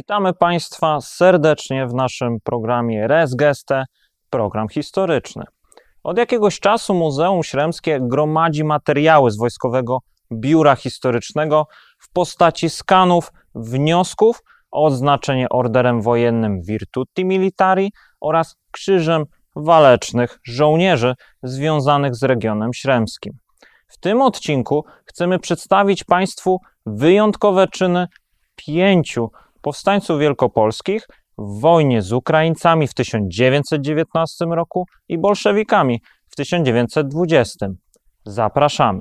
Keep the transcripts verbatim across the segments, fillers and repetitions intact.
Witamy Państwa serdecznie w naszym programie Res Geste, program historyczny. Od jakiegoś czasu Muzeum Śremskie gromadzi materiały z Wojskowego Biura Historycznego w postaci skanów, wniosków o odznaczenie orderem wojennym Virtuti Militari oraz krzyżem walecznych żołnierzy związanych z regionem śremskim. W tym odcinku chcemy przedstawić Państwu wyjątkowe czyny pięciu powstańców wielkopolskich w wojnie z Ukraińcami w tysiąc dziewięćset dziewiętnastym roku i bolszewikami w tysiąc dziewięćset dwudziestym. Zapraszamy.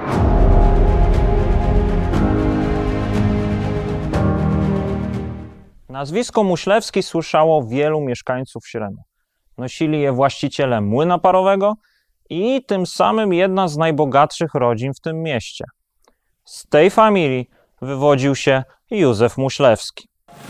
Nazwisko Muślewski słyszało wielu mieszkańców Śremu. Nosili je właściciele młyna parowego i tym samym jedna z najbogatszych rodzin w tym mieście. Z tej familii wywodził się Józef Muślewski.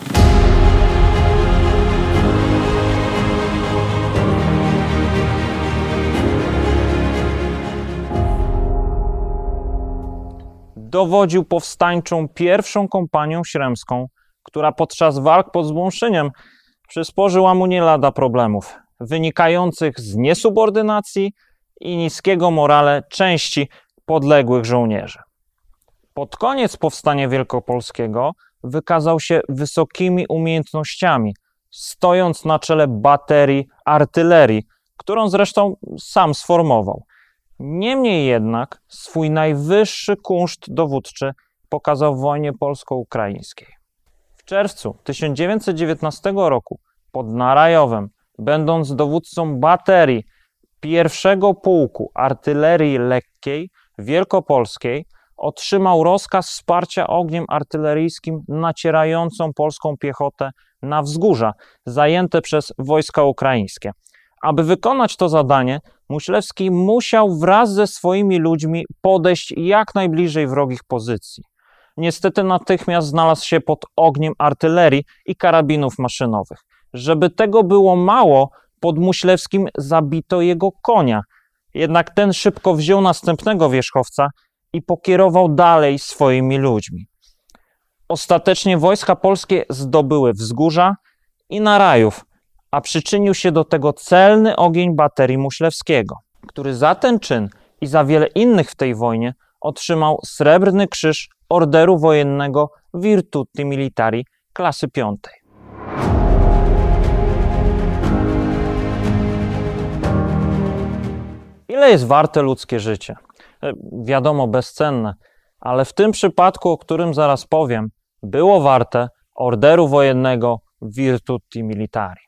Dowodził powstańczą pierwszą kompanią śremską, która podczas walk pod Zbąszyniem przysporzyła mu nie lada problemów, wynikających z niesubordynacji i niskiego morale części podległych żołnierzy. Pod koniec powstania wielkopolskiego wykazał się wysokimi umiejętnościami, stojąc na czele baterii artylerii, którą zresztą sam sformował. Niemniej jednak swój najwyższy kunszt dowódczy pokazał w wojnie polsko-ukraińskiej. W czerwcu tysiąc dziewięćset dziewiętnastego roku pod Narajowem, będąc dowódcą baterii pierwszego pułku artylerii lekkiej wielkopolskiej, otrzymał rozkaz wsparcia ogniem artyleryjskim nacierającą polską piechotę na wzgórza zajęte przez wojska ukraińskie. Aby wykonać to zadanie, Muślewski musiał wraz ze swoimi ludźmi podejść jak najbliżej wrogich pozycji. Niestety natychmiast znalazł się pod ogniem artylerii i karabinów maszynowych. Żeby tego było mało, pod Muślewskim zabito jego konia. Jednak ten szybko wziął następnego wierzchowca i pokierował dalej swoimi ludźmi. Ostatecznie wojska polskie zdobyły wzgórza i Narajów, a przyczynił się do tego celny ogień baterii Muślewskiego, który za ten czyn i za wiele innych w tej wojnie otrzymał Srebrny Krzyż Orderu Wojennego Virtuti Militari klasy piątej. Ile jest warte ludzkie życie? Wiadomo, bezcenne, ale w tym przypadku, o którym zaraz powiem, było warte Orderu Wojennego Virtuti Militari.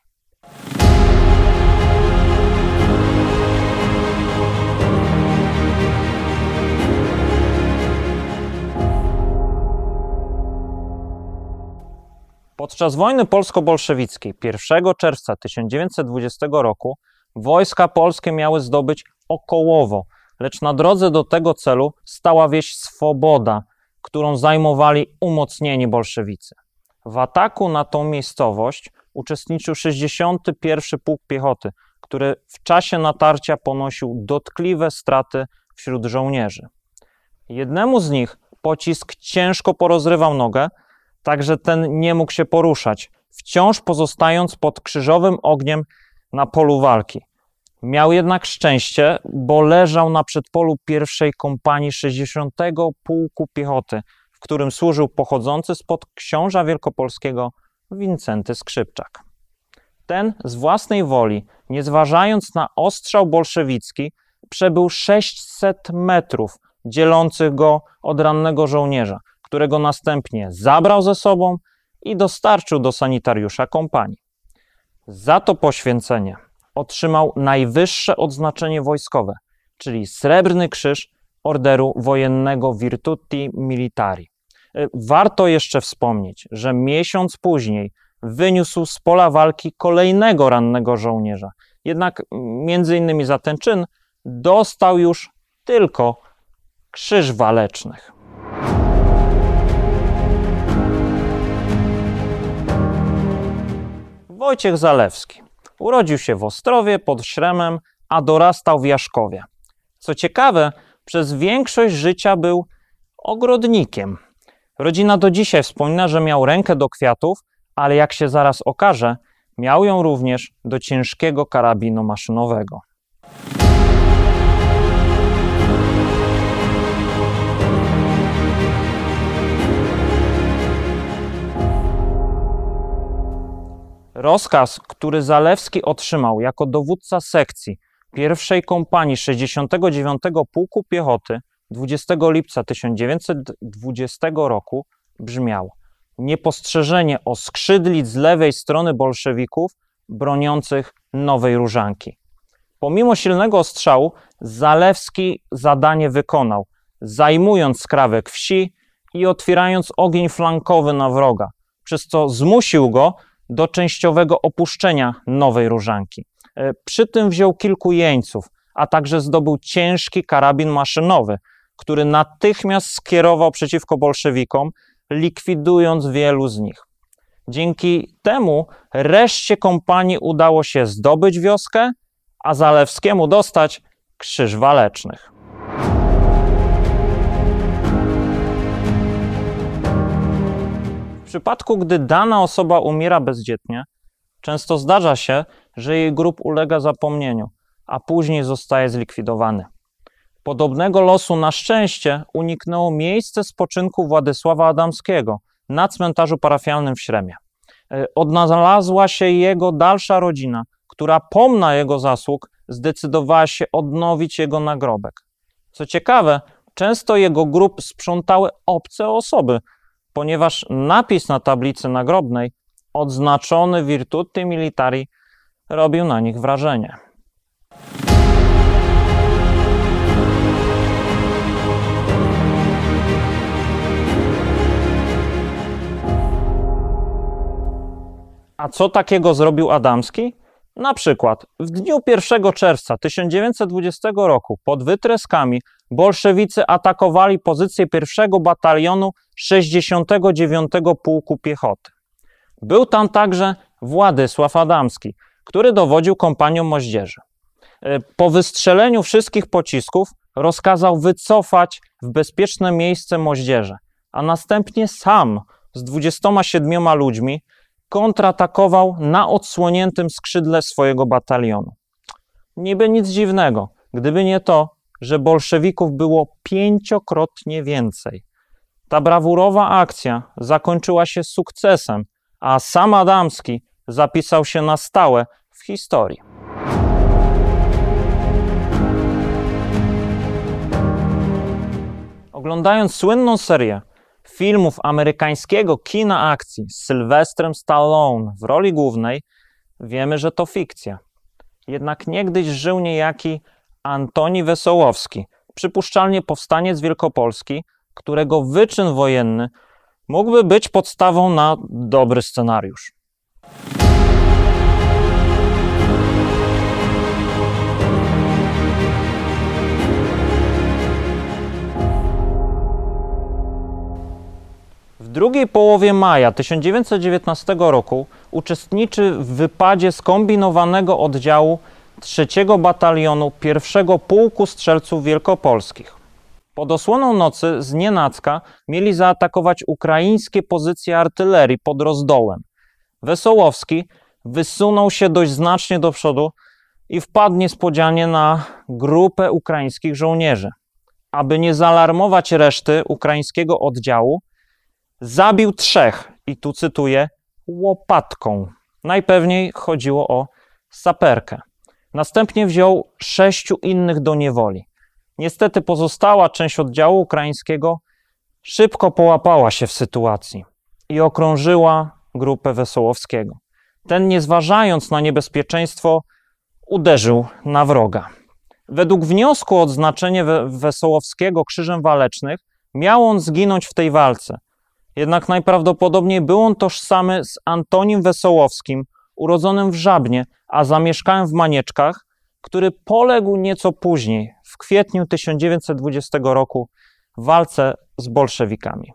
Podczas wojny polsko-bolszewickiej pierwszego czerwca tysiąc dziewięćset dwudziestego roku wojska polskie miały zdobyć Okołowo, lecz na drodze do tego celu stała wieś Swoboda, którą zajmowali umocnieni bolszewicy. W ataku na tą miejscowość uczestniczył sześćdziesiąty pierwszy Pułk Piechoty, który w czasie natarcia ponosił dotkliwe straty wśród żołnierzy. Jednemu z nich pocisk ciężko porozrywał nogę, tak że ten nie mógł się poruszać, wciąż pozostając pod krzyżowym ogniem na polu walki. Miał jednak szczęście, bo leżał na przedpolu pierwszej kompanii sześćdziesiątego Pułku Piechoty, w którym służył pochodzący spod książa wielkopolskiego Wincenty Skrzypczak. Ten z własnej woli, nie zważając na ostrzał bolszewicki, przebył sześćset metrów dzielących go od rannego żołnierza, którego następnie zabrał ze sobą i dostarczył do sanitariusza kompanii. Za to poświęcenie otrzymał najwyższe odznaczenie wojskowe, czyli Srebrny Krzyż Orderu Wojennego Virtuti Militari. Warto jeszcze wspomnieć, że miesiąc później wyniósł z pola walki kolejnego rannego żołnierza. Jednak między innymi za ten czyn dostał już tylko Krzyż Walecznych. Wojciech Zalewski urodził się w Ostrowie pod Śremem, a dorastał w Jaszkowie. Co ciekawe, przez większość życia był ogrodnikiem. Rodzina do dzisiaj wspomina, że miał rękę do kwiatów, ale jak się zaraz okaże, miał ją również do ciężkiego karabinu maszynowego. Rozkaz, który Zalewski otrzymał jako dowódca sekcji pierwszej kompanii sześćdziesiątego dziewiątego Pułku Piechoty dwudziestego lipca tysiąc dziewięćset dwudziestego roku brzmiał: niepostrzeżenie oskrzydlic z lewej strony bolszewików broniących Nowej Różanki. Pomimo silnego ostrzału Zalewski zadanie wykonał, zajmując skrawek wsi i otwierając ogień flankowy na wroga, przez co zmusił go do częściowego opuszczenia Nowej Różanki. Przy tym wziął kilku jeńców, a także zdobył ciężki karabin maszynowy, który natychmiast skierował przeciwko bolszewikom, likwidując wielu z nich. Dzięki temu reszcie kompanii udało się zdobyć wioskę, a Zalewskiemu dostać Krzyż Walecznych. W przypadku, gdy dana osoba umiera bezdzietnie, często zdarza się, że jej grób ulega zapomnieniu, a później zostaje zlikwidowany. Podobnego losu na szczęście uniknęło miejsce spoczynku Władysława Adamskiego na cmentarzu parafialnym w Śremie. Odnalazła się jego dalsza rodzina, która pomna jego zasług zdecydowała się odnowić jego nagrobek. Co ciekawe, często jego grób sprzątały obce osoby, ponieważ napis na tablicy nagrobnej odznaczony Virtuti Militari robił na nich wrażenie. A co takiego zrobił Adamski? Na przykład w dniu pierwszego czerwca tysiąc dziewięćset dwudziestego roku pod Wytreskami bolszewicy atakowali pozycję pierwszego batalionu sześćdziesiątego dziewiątego Pułku Piechoty. Był tam także Władysław Adamski, który dowodził kompanią moździerzy. Po wystrzeleniu wszystkich pocisków rozkazał wycofać w bezpieczne miejsce moździerze, a następnie sam z dwudziestoma siedmioma ludźmi kontratakował na odsłoniętym skrzydle swojego batalionu. Niby nic dziwnego, gdyby nie to, że bolszewików było pięciokrotnie więcej. Ta brawurowa akcja zakończyła się sukcesem, a sam Adamski zapisał się na stałe w historii. Oglądając słynną serię filmów amerykańskiego kina akcji z Sylwestrem Stallone w roli głównej, wiemy, że to fikcja. Jednak niegdyś żył niejaki Antoni Wesołowski, przypuszczalnie powstaniec wielkopolski, którego wyczyn wojenny mógłby być podstawą na dobry scenariusz. W drugiej połowie maja tysiąc dziewięćset dziewiętnastego roku uczestniczy w wypadzie skombinowanego oddziału trzeciego Batalionu pierwszego Pułku Strzelców Wielkopolskich. Pod osłoną nocy znienacka mieli zaatakować ukraińskie pozycje artylerii pod Rozdołem. Wesołowski wysunął się dość znacznie do przodu i wpadł niespodzianie na grupę ukraińskich żołnierzy. Aby nie zaalarmować reszty ukraińskiego oddziału, zabił trzech, i tu cytuję, łopatką. Najpewniej chodziło o saperkę. Następnie wziął sześciu innych do niewoli. Niestety pozostała część oddziału ukraińskiego szybko połapała się w sytuacji i okrążyła grupę Wesołowskiego. Ten, nie zważając na niebezpieczeństwo, uderzył na wroga. Według wniosku o odznaczenie Wesołowskiego Krzyżem Walecznych miał on zginąć w tej walce. Jednak najprawdopodobniej był on tożsamy z Antonim Wesołowskim, urodzonym w Żabnie, a zamieszkałym w Manieczkach, który poległ nieco później, w kwietniu tysiąc dziewięćset dwudziestego roku, w walce z bolszewikami.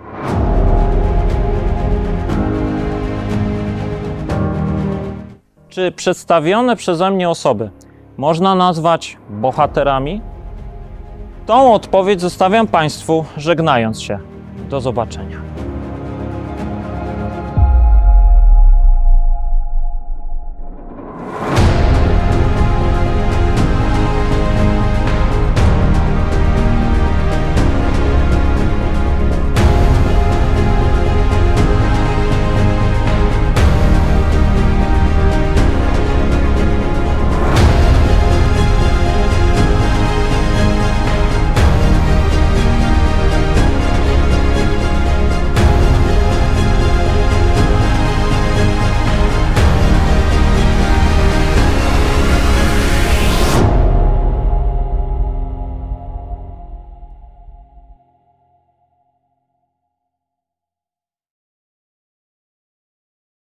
Czy przedstawione przeze mnie osoby można nazwać bohaterami? Tą odpowiedź zostawiam Państwu, żegnając się. Do zobaczenia.